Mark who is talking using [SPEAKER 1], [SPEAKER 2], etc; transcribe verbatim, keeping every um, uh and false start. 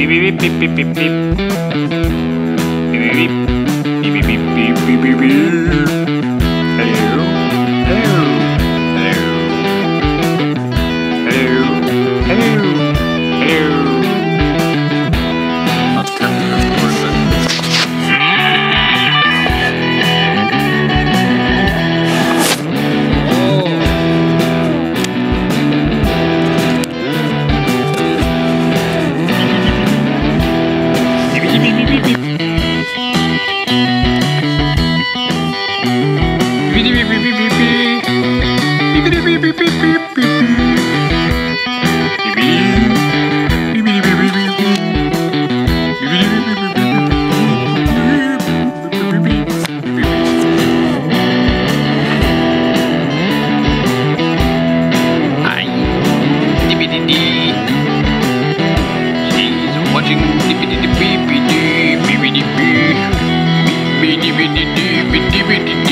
[SPEAKER 1] beep beep beep beep beep. Beep beep beep beep beep beep beep beep beep. Hello, hello, hello, hello, hello, hello. Not ten, of course. Watching dippity dippy dippity dippity dippity dippity dippity dippity